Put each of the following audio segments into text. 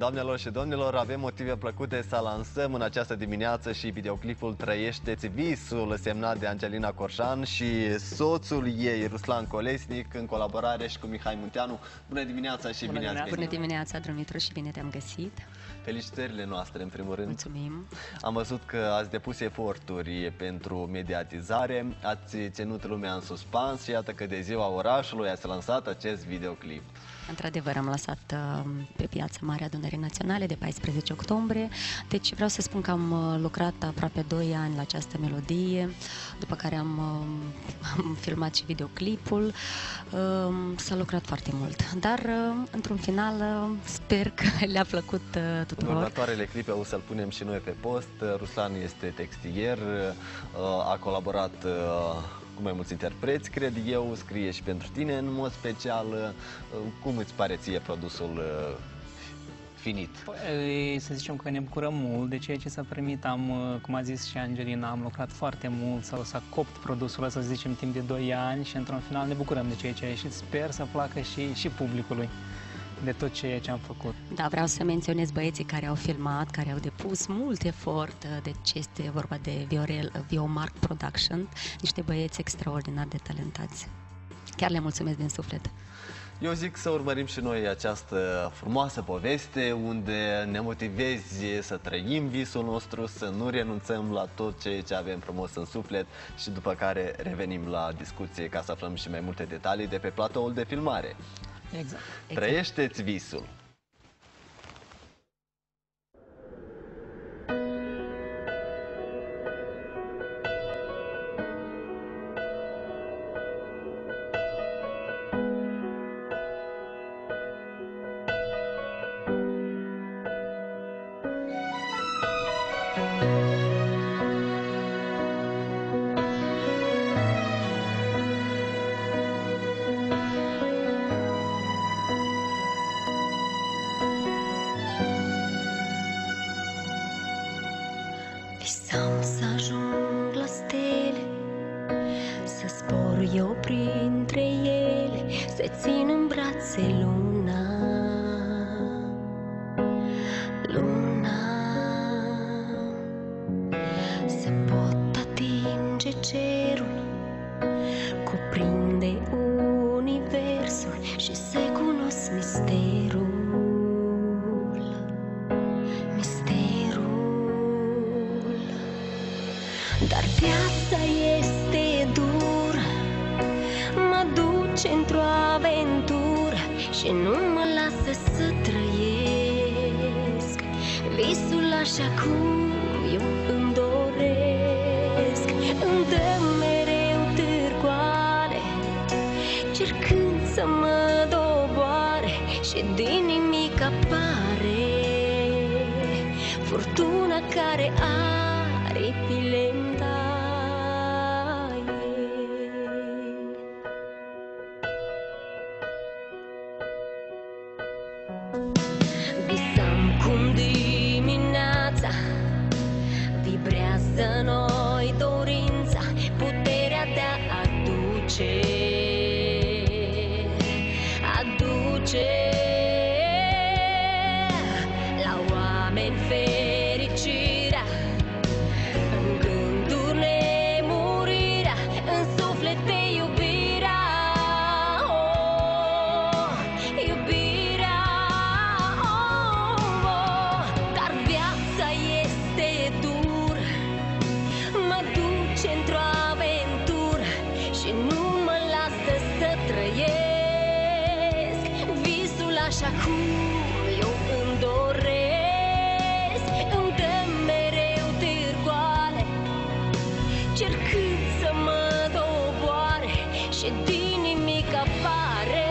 Doamnelor și domnilor, avem motive plăcute să lansăm în această dimineață și videoclipul Trăiește-ți visul, semnat de Angelina Corșan și soțul ei, Ruslan Colesnic, în colaborare și cu Mihai Munteanu. Bună dimineața și bine ați venit! Bună dimineața, Dumitru, și bine te-am găsit! Felicitările noastre, în primul rând. Mulțumim! Am văzut că ați depus eforturi pentru mediatizare, ați ținut lumea în suspans și iată că de ziua orașului ați lansat acest videoclip. Într-adevăr, am lăsat pe Piața Mare Adunării Naționale de 14 octombrie, deci vreau să spun că am lucrat aproape 2 ani la această melodie, după care am filmat și videoclipul, s-a lucrat foarte mult, dar într-un final sper că le-a plăcut tuturor. În următoarele clipe o să-l punem și noi pe post. Ruslan este textier, a colaborat cu mai mulți interpreți, cred eu, scrie și pentru tine în mod special. Cum îți pare ție produsul finit? Păi, să zicem că ne bucurăm mult de ceea ce s-a primit. Cum a zis și Angelina, am lucrat foarte mult, s-a copt produsul ăsta, să zicem, timp de 2 ani și într-un final ne bucurăm de ceea ce a ieșit. Sper să placă și publicului de tot ceea ce am făcut. Da, vreau să menționez băieții care au filmat, care au depus mult efort, deci este vorba de Viomark Production, niște băieți extraordinar de talentați. Chiar le mulțumesc din suflet. Eu zic să urmărim și noi această frumoasă poveste unde ne motivezi să trăim visul nostru, să nu renunțăm la tot ceea ce avem frumos în suflet și după care revenim la discuție ca să aflăm și mai multe detalii de pe platoul de filmare. Exact. Trăiește-ți visul! Visam să ajung la stele, să zbor eu printre ele, să țin în brațe luna, luna. Să pot atinge cerul, cuprinde universul și să cunosc misterul. Dar viața este dură, mă duce într-o aventură și nu mă lasă să trăiesc visul așa cum eu îmi doresc. Îmi dă mereu târgoale, cercând să mă doboare și din nimic apare furtuna care aripile-mi taie. Visam cum dimineața vibrează noi dorința, puterea de a aduce la oameni fericirea, în gânduri nemurirea, în suflete iubirea, iubirea, Dar viața este dură, mă duce într-o aventură și nu mă lasă să trăiesc visul așa cum eu îmi doresc. Îmi dă mereu târgoale, cercând să mă doboare și din nimic apare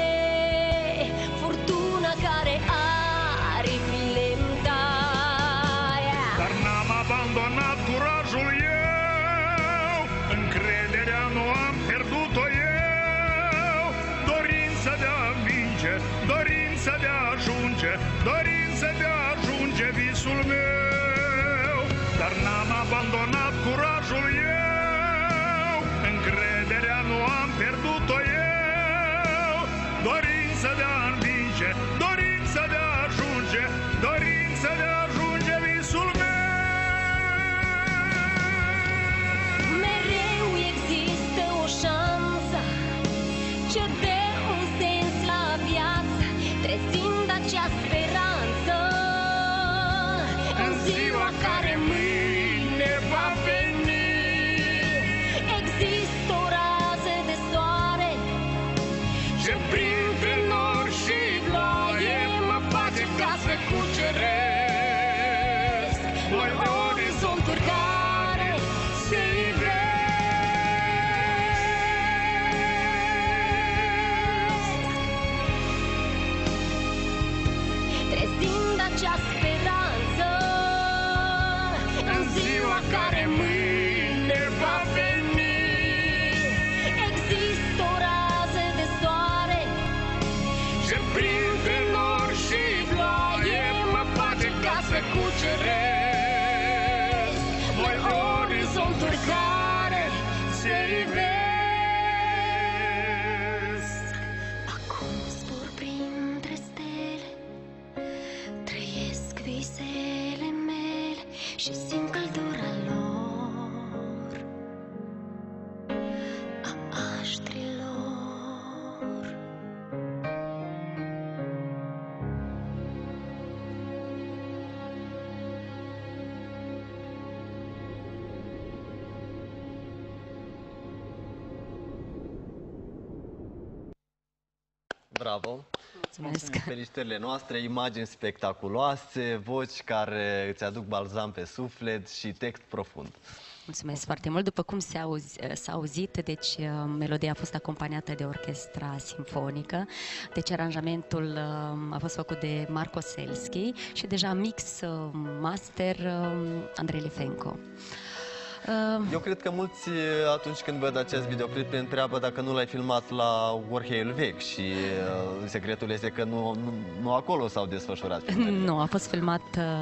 furtuna care aripile-mi taie. Dar n-am abandonat curajul eu, încrederea nu am pierdut-o eu, dorința de a învinge, dorința de a ajunge, dorința de a ajunge visul meu. Dar n-am abandonat curajul eu, încrederea nu am pierdut-o eu, dorința de a învinge, dorința de a ajunge, dorința de a ajunge visul meu. Mereu există o șansă ce dă un sens la viață, trezind acea speranță în ziua care mâine va veni. Există o rază de soare ce printre nori și ploaie mă face ca să cuceresc noi orizonturi care se ivesc. Trezind acea speranță în ziua care mâine va veni. Există o rază de soare ce printre nori și ploaie mă face ca să cuceresc noi orizonturi care se ivesc. Acum zbor printre stele, trăiesc visele mele și simt căldura lor, a aștrilor. Bravo! Mulțumesc! Felicitările noastre, imagini spectaculoase, voci care îți aduc balzam pe suflet și text profund. Mulțumesc foarte mult. După cum s-a auzit, deci melodia a fost acompaniată de orchestra simfonică, deci aranjamentul a fost făcut de Marco Selski și deja mix master Andrei Lifenko. Eu cred că mulți, atunci când văd acest videoclip, îmi întreabă dacă nu l-ai filmat la Orheiul Vechi și secretul este că nu acolo s-au desfășurat filmele. Nu, a fost filmat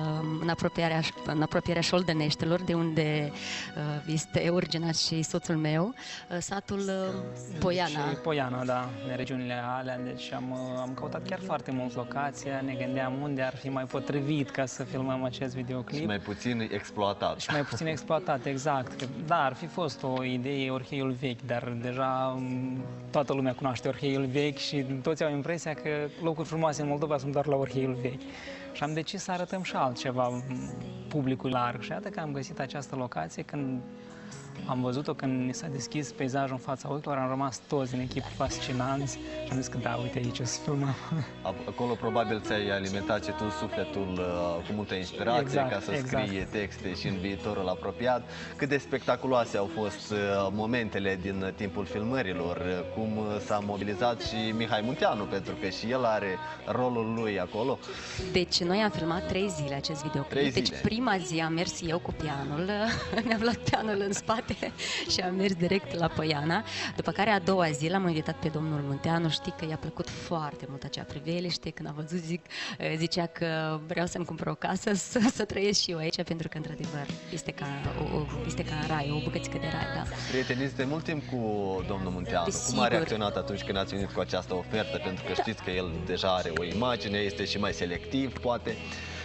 în apropierea Șoldăneștilor, de unde este originat și soțul meu, satul Poiana. Și Poiana, da, de regiunile alea, deci am căutat chiar foarte mult locația, ne gândeam unde ar fi mai potrivit ca să filmăm acest videoclip. Și mai puțin exploatat. Și mai puțin exploatat, exact. Da, ar fi fost o idee Orheiul Vechi, dar deja toată lumea cunoaște Orheiul Vechi și toți au impresia că locuri frumoase în Moldova sunt doar la Orheiul Vechi. Și am decis să arătăm și altceva publicul larg. Și iată că am găsit această locație când am văzut-o, când ni s-a deschis peisajul în fața ochilor, am rămas toți în echipă fascinanți și am zis că da, uite aici o să filmăm. Acolo probabil ți-ai alimentat și tu sufletul cu multă inspirație, Exact, ca să exact. scrie texte și în viitorul apropiat. Cât de spectaculoase au fost momentele din timpul filmărilor, cum s-a mobilizat și Mihai Munteanu, pentru că și el are rolul lui acolo. Deci noi am filmat 3 zile acest videoclip. 3 Deci zile. prima zi am mers eu cu pianul, mi-am luat pianul în spate și am mers direct la Poiana. După care a doua zi l-am invitat pe domnul Munteanu, știi că i-a plăcut foarte mult acea priveliște, când a văzut zicea că vreau să-mi cumpăr o casă, să trăiesc și eu aici, pentru că într-adevăr este ca în rai, o bucățică de rai, da. Prieteniți de mult timp cu domnul Munteanu. Cum a Desigur. reacționat atunci când ați venit cu această ofertă? Pentru că știți că el deja are o imagine, este și mai selectiv, poate.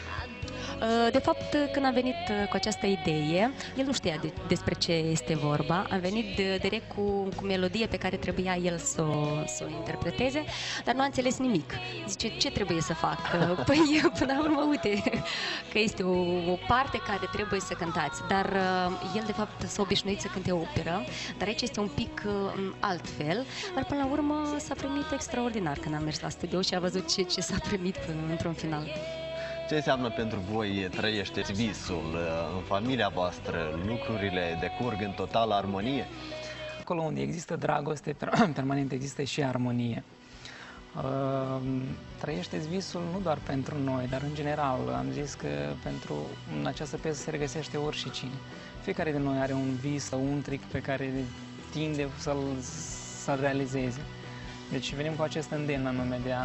De fapt, când am venit cu această idee, el nu știa despre ce este vorba. Am venit direct cu melodie pe care trebuia el să o interpreteze, dar nu a înțeles nimic. Zice, ce trebuie să fac? Păi, până la urmă, uite, că este o parte care trebuie să cântați. Dar el, de fapt, s-a obișnuit să cânte operă, dar aici este un pic altfel. Dar, până la urmă, s-a primit extraordinar când am mers la studio și a văzut ce s-a primit într-un final. Ce înseamnă pentru voi trăiește visul în familia voastră? Lucrurile decurg în totală armonie? Acolo unde există dragoste, permanent există și armonie. Trăiește-ți visul nu doar pentru noi, dar în general. Am zis că în această piesă se regăsește oricine. Fiecare din noi are un vis sau un trick pe care tinde să-l realizeze. Deci venim cu acest îndemn anume de a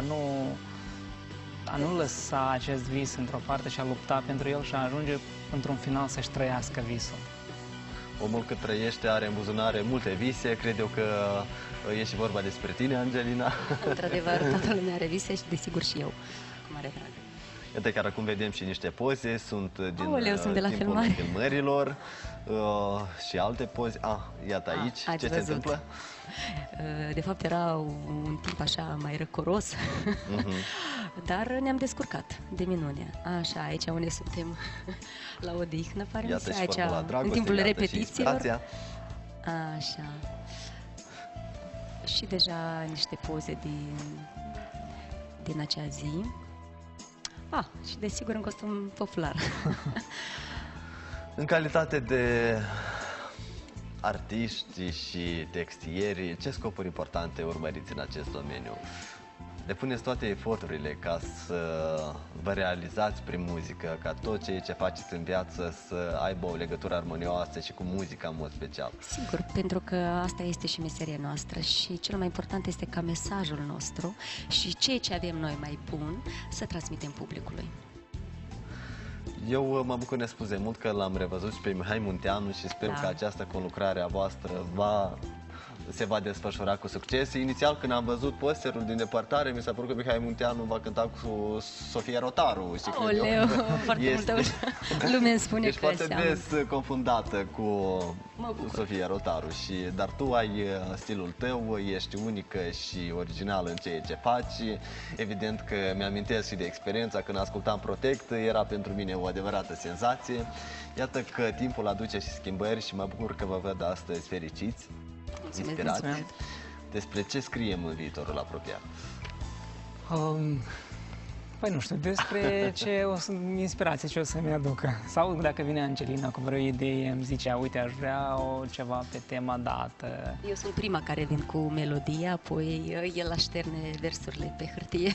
nu lăsa acest vis într-o parte și a lupta pentru el și a ajunge într-un final să-și trăiască visul. Omul cât trăiește are în buzunare multe vise, cred eu că e și vorba despre tine, Angelina. Într-adevăr, toată lumea are vise și desigur și eu, cu mare drag. Iată, chiar acum vedem și niște poze, sunt din Aoleu, sunt de la timpul filmare. filmărilor și alte poze. Iată aici, ați ce se văzut. întâmplă? De fapt era un timp așa mai răcoros, dar ne-am descurcat de minune. Așa, aici unde suntem la odihnă, pare Iată și aici, vorba la dragoste, în timpul iată și repetițiilor. inspirația. Așa. Și deja niște poze din acea zi. Și desigur în costum popular. În calitate de artiști și textieri, ce scopuri importante urmăriți în acest domeniu? Depuneți toate eforturile ca să vă realizați prin muzică, ca tot ceea ce faceți în viață să aibă o legătură armonioasă și cu muzica în mod special. Sigur, pentru că asta este și meseria noastră și cel mai important este ca mesajul nostru și ceea ce avem noi mai bun să transmitem publicului. Eu mă bucur nespus de mult că l-am revăzut și pe Mihai Munteanu și sper că această conlucrare a voastră se va desfășura cu succes. Inițial, când am văzut posterul din depărtare, mi s-a părut că Mihai Munteanu va cânta cu Sofia Rotaru. Și Oleu, foarte multă lume îmi spune ești că foarte seamănă. des confundată cu Sofia Rotaru, dar tu ai stilul tău, ești unică și originală în ceea ce faci. Evident că mi-amintesc și de experiența când ascultam Protect, era pentru mine o adevărată senzație. Iată că timpul aduce și schimbări și mă bucur că vă văd astăzi fericiți, inspirați. Despre ce scriem în viitorul apropiat? Păi nu știu, despre inspirație ce o să-mi aducă. Sau dacă vine Angelina cu vreo idee, îmi zice, uite, aș vrea ceva pe tema dată. Eu sunt prima care vin cu melodia, apoi el așterne versurile pe hârtie.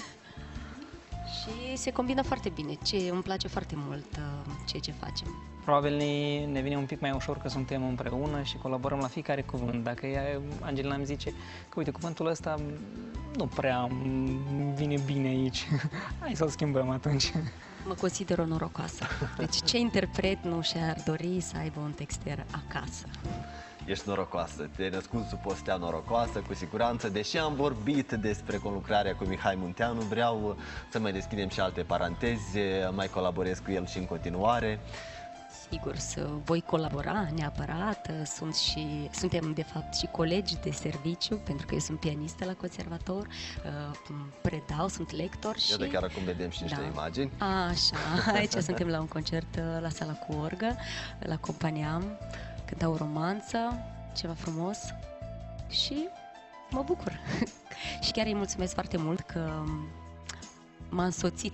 Și se combină foarte bine, îmi place foarte mult ceea ce facem. Probabil ne vine un pic mai ușor că suntem împreună și colaborăm la fiecare cuvânt. Dacă Angelina îmi zice că, uite, cuvântul ăsta nu prea vine bine aici, hai să-l schimbăm atunci. Mă consider o norocoasă. Deci ce interpret nu și-ar dori să aibă un texter acasă? Ești norocoasă, te-ai născut sub o stea norocoasă, cu siguranță. Deși am vorbit despre conlucrarea cu Mihai Munteanu, vreau să mai deschidem și alte paranteze, mai colaborez cu el și în continuare. Sigur, voi colabora neapărat, suntem de fapt și colegi de serviciu, pentru că eu sunt pianistă la conservator, predau, sunt lector și... Iată, chiar acum vedem și niște imagini. Așa, aici suntem la un concert la sala cu orgă, la Companiam, cântau o romanță, ceva frumos și mă bucur. Și chiar îi mulțumesc foarte mult că m-a însoțit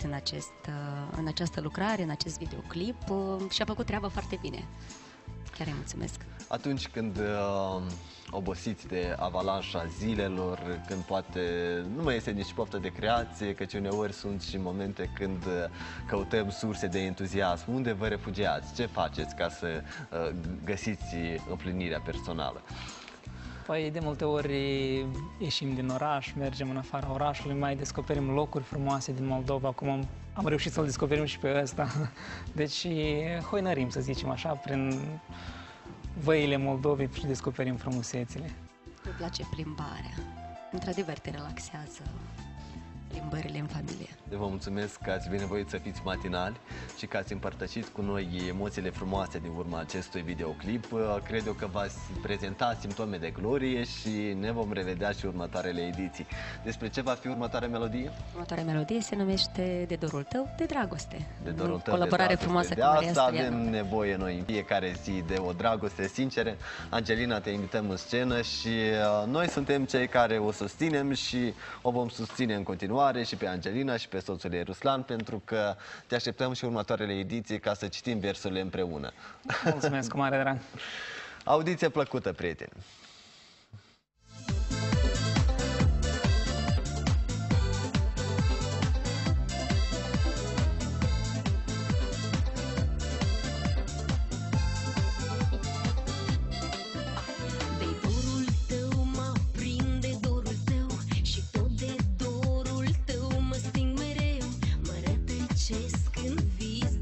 în această lucrare, în acest videoclip și a făcut treaba foarte bine. Chiar îi mulțumesc. Atunci când obosiți de avalanșa zilelor, când poate nu mai este nici poftă de creație, căci uneori sunt și momente când căutăm surse de entuziasm, unde vă refugiați? Ce faceți ca să găsiți împlinirea personală? Păi de multe ori ieșim din oraș, mergem în afara orașului, mai descoperim locuri frumoase din Moldova, acum am reușit să-l descoperim și pe ăsta. Deci hoinărim, să zicem așa, prin văile Moldovei și descoperim frumusețile. Îmi place plimbarea. Într-adevăr te relaxează plimbările în familie. Vă mulțumesc că ați binevoit să fiți matinali și că ați împărtășit cu noi emoțiile frumoase din urma acestui videoclip. Cred eu că v-ați prezentat simptome de glorie și ne vom revedea și următoarele ediții. Despre ce va fi următoarea melodie? Următoarea melodie se numește De dorul tău, de dragoste. De dorul tău, colaborare de dragoste. frumoasă cu Maria asta Stoianu. avem nevoie noi în fiecare zi, de o dragoste sinceră. Angelina, te invităm în scenă și noi suntem cei care o susținem și o vom susține în continuare și pe Angelina și pe soțul ei Ruslan, pentru că te așteptăm și următoarele ediții ca să citim versurile împreună. Mulțumesc, cu mare drag! Audiție plăcută, prieteni! Când vis